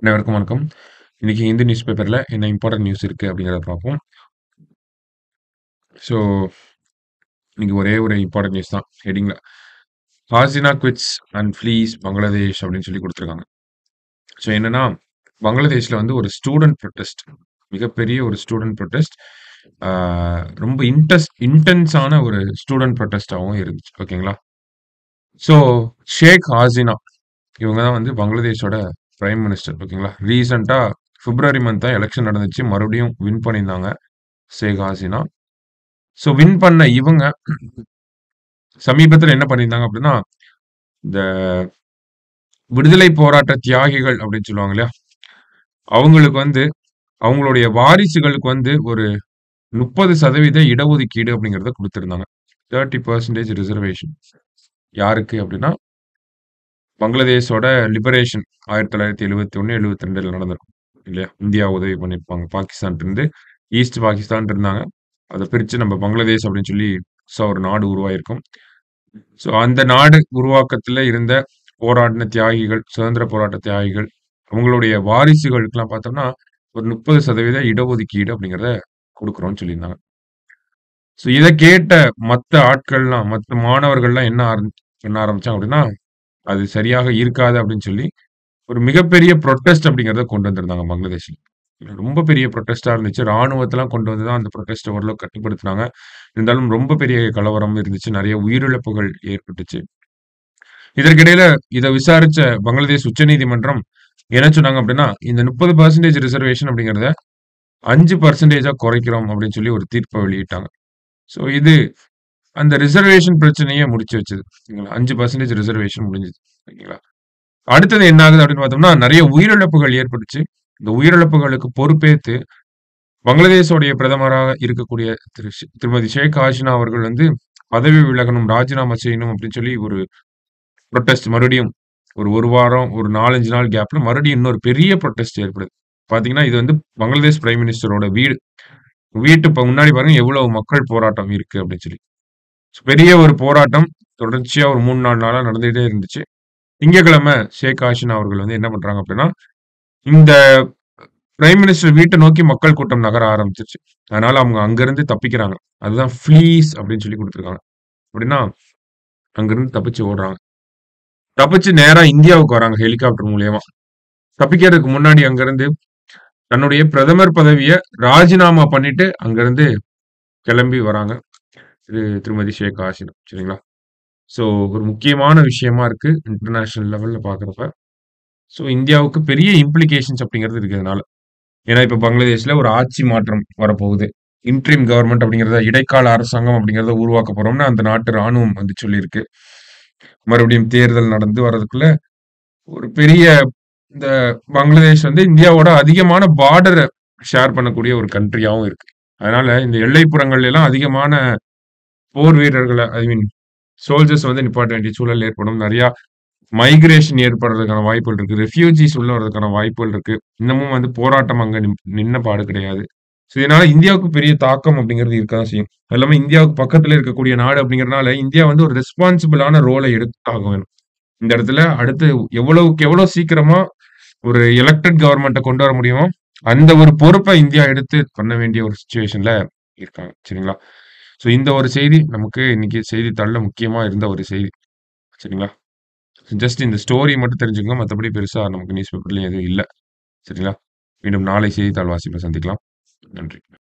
அனைவருக்கும் வணக்கம். இன்னைக்கு இந்து நியூஸ் பேப்பர்ல என்ன இம்பார்ட்டன்ட் நியூஸ் இருக்கு அப்படிங்கிறத பார்ப்போம். ஸோ இன்னைக்கு ஒரே ஒரு இம்பார்ட்டன்ட் நியூஸ் தான் ஹெட்டிங்ல. Hasina quits and flees Bangladesh அப்படின்னு சொல்லி கொடுத்துருக்காங்க. ஸோ என்னன்னா பங்களாதேஷ்ல வந்து ஒரு ஸ்டூடெண்ட் ப்ரொட்டஸ்ட், மிகப்பெரிய ஒரு ஸ்டூடெண்ட் ப்ரொட்டஸ்ட், ரொம்ப இன்டென்ஸான ஒரு ஸ்டூடெண்ட் ப்ரொட்டஸ்டாகவும் இருந்துச்சு. ஓகேங்களா? ஸோ ஷேக் ஹாசினா இவங்க தான் வந்து பங்களாதேஷோட பிரைம் மினிஸ்டர். ஓகேங்களா? ரீசெண்டா பிப்ரவரி மந்த் தான் எலெக்ஷன் நடந்துச்சு, மறுபடியும் வின் பண்ணியிருந்தாங்க ஷேக் ஹாசினா. ஸோ வின் பண்ண இவங்க சமீபத்துல என்ன பண்ணியிருந்தாங்க அப்படின்னா, இந்த விடுதலை போராட்ட தியாகிகள் அப்படின்னு சொல்லுவாங்க இல்லையா? அவங்களுக்கு வந்து அவங்களுடைய வாரிசுகளுக்கு வந்து ஒரு 30% இடஒதுக்கீடு அப்படிங்கிறத குடுத்திருந்தாங்க. 30% ரிசர்வேஷன். யாருக்கு அப்படின்னா, பங்களாதேஷோட லிபரேஷன் 1971, 72ல நடந்திருக்கும் இல்லையா? இந்தியா உதவி பண்ணியிருப்பாங்க. பாகிஸ்தான்ட்டருந்து ஈஸ்ட் பாகிஸ்தான் இருந்தாங்க. அத பிரிச்சு நம்ம பங்களாதேஷ் அப்படின்னு சொல்லி புதுசா ஒரு நாடு உருவாயிருக்கும். ஸோ அந்த நாடு உருவாக்கத்துல இருந்த போராடின தியாகிகள், சுதந்திர போராட்ட தியாகிகள், அவங்களுடைய வாரிசுகளுக்கெல்லாம் பார்த்தோம்னா, ஒரு 30% இடஒதுக்கீடு அப்படிங்கிறத குடுக்குறோம்னு சொல்லியிருந்தாங்க. ஸோ இத கேட்ட மத்த ஆட்கள்லாம், மத்த மாணவர்கள்லாம் என்ன பண்ண ஆரம்பிச்சாங்க அப்படின்னா, அது சரியாக இருக்காது அப்படின்னு சொல்லி, ஒரு மிகப்பெரிய புரொட்டஸ்ட் அப்படிங்கிறத கொண்டு வந்திருந்தாங்க பங்களாதேஷ்ல. ரொம்ப பெரிய புரொட்டஸ்ட்டா இருந்துச்சு. ராணுவத்தலாம் கொண்டு வந்து தான் அந்த புரொட்டஸ்ட்ட ஓரளவுக்கு கட்டுப்படுத்துனாங்க. இருந்தாலும் ரொம்ப பெரிய கலவரம் இருந்துச்சு. நெறைய உயிரிழப்புகள் ஏற்பட்டுச்சு. இதற்கிடையில இத விசாரிச்ச பங்களாதேஷ் உச்சநீதிமன்றம் என்ன சொன்னாங்க அப்படின்னா, இந்த 30% ரிசர்வேஷன் அப்படிங்கிறத 5% குறைக்கிறோம் அப்படின்னு சொல்லி ஒரு தீர்ப்ப வெளியிட்டாங்க. ஸோ இது அந்த ரிசர்வேஷன் பிரச்சனைய முடிச்சு வச்சது. சரிங்களா? 5% ரிசர்வேஷன் முடிஞ்சுது. ஓகேங்களா? அடுத்தது என்ன ஆகுது அப்படின்னு பார்த்தோம்னா, நெறைய உயிரிழப்புகள் ஏற்பட்டுச்சு. இந்த உயிரிழப்புகளுக்கு பொறுப்பேத்து பங்களாதேஷோடைய பிரதமராக இருக்கக்கூடிய திருமதி ஷேக் ஹசீனா அவர்கள் வந்து பதவி விலகணும், ராஜினாமா செய்யணும் அப்படின்னு சொல்லி ஒரு புரொட்டஸ்ட் மறுபடியும் ஒரு வாரம், ஒரு 4, 5 நாள் கேப்ல மறுபடியும் இன்னொரு பெரிய புரொட்டஸ்ட் ஏற்படுது. பார்த்தீங்கன்னா, இது வந்து பங்களாதேஷ் பிரைம் மினிஸ்டரோட வீடு. வீட்டு முன்னாடி பாருங்க எவ்வளவு மக்கள் போராட்டம் இருக்கு அப்படின்னு சொல்லி. பெரிய ஒரு போராட்டம் தொடர்ச்சியா ஒரு 3, 4 நாளா நடந்துகிட்டே இருந்துச்சு. திங்கட்கிழமை ஷேக் ஹசீனா அவர்கள் வந்து என்ன பண்றாங்க அப்படின்னா, இந்த பிரைம் மினிஸ்டர் வீட்ட நோக்கி மக்கள் கூட்டம் நகர ஆரம்பிச்சுருச்சு. அதனால அவங்க அங்கிருந்து தப்பிக்கிறாங்க. அதுதான் ஃப்ளீஸ் அப்படின்னு சொல்லி குடுத்துருக்காங்க. அப்படின்னா, அங்கிருந்து தப்பிச்சு ஓடுறாங்க. தப்பிச்சு நேரா இந்தியாவுக்கு வராங்க ஹெலிகாப்டர் மூலியமா. தப்பிக்கிறதுக்கு முன்னாடி அங்கிருந்து தன்னுடைய பிரதமர் பதவிய ராஜினாமா பண்ணிட்டு அங்கிருந்து கிளம்பி வராங்க. திருமதி ஷேக் ஹசீனா. சரிங்களா? ஸோ ஒரு முக்கியமான விஷயமா இருக்கு இன்டர்நேஷனல் லெவல்ல பார்க்குறப்ப. ஸோ இந்தியாவுக்கு பெரிய இம்ப்ளிகேஷன்ஸ் அப்படிங்கிறது இருக்கு இதனால. ஏன்னா இப்ப பங்களாதேஷ்ல ஒரு ஆட்சி மாற்றம் வரப்போகுது. இன்ட்ரிம் கவர்ன்மென்ட் அப்படிங்கிறத இடைக்கால அரசாங்கம் அப்படிங்கிறத உருவாக்க போறோம்னு அந்த நாட்டு ராணுவம் வந்து சொல்லியிருக்கு. மறுபடியும் தேர்தல் நடந்து வர்றதுக்குள்ள ஒரு பெரிய இந்த பங்களாதேஷ் வந்து இந்தியாவோட அதிகமான பார்டர ஷேர் பண்ணக்கூடிய ஒரு கண்ட்ரியாவும் இருக்கு. அதனால இந்த எல்லைப்புறங்கள்ல எல்லாம் அதிகமான போர் வீரர்கள சோல்ஜர்ஸ் வந்து நிப்பாட்ட வேண்டிய சூழல் ஏற்படும். நெறையா மைக்ரேஷன் ஏற்படுறதுக்கான வாய்ப்புகள் இருக்கு. ரெஃப்யூஜிஸ் உள்ள வரதுக்கான வாய்ப்புகள் இருக்கு. இன்னமும் வந்து போராட்டம் அங்க நின்ன பாடு கிடையாது. ஸோ இதனால இந்தியாவுக்கு பெரிய தாக்கம் அப்படிங்கிறது இருக்க தான் செய்யும். அது இல்லாம இந்தியாவுக்கு பக்கத்துல இருக்கக்கூடிய நாடு அப்படிங்கிறனால, இந்தியா வந்து ஒரு ரெஸ்பான்சிபிளான ரோல எடுத்தாக வேணும். இந்த இடத்துல அடுத்து எவ்வளவுக்கு எவ்வளோ சீக்கிரமா ஒரு எலக்டட் கவர்ன்மெண்ட்ட கொண்டு வர முடியுமோ, அந்த ஒரு பொறுப்ப இந்தியா எடுத்து பண்ண வேண்டிய ஒரு சிச்சுவேஷன்ல இருக்காங்க. சரிங்களா? ஸோ இந்த ஒரு செய்தி நமக்கு இன்னைக்கு செய்தித்தாள்ல முக்கியமா இருந்த ஒரு செய்தி. சரிங்களா? ஜஸ்ட் இந்த ஸ்டோரி மட்டும் தெரிஞ்சுக்கங்க. மத்தபடி பெருசா நமக்கு நியூஸ் பேப்பர்லயும் எதுவும் இல்ல. சரிங்களா? மீண்டும் நாளை செய்தித்தாள் வாசிப்புல சந்திக்கலாம். நன்றி.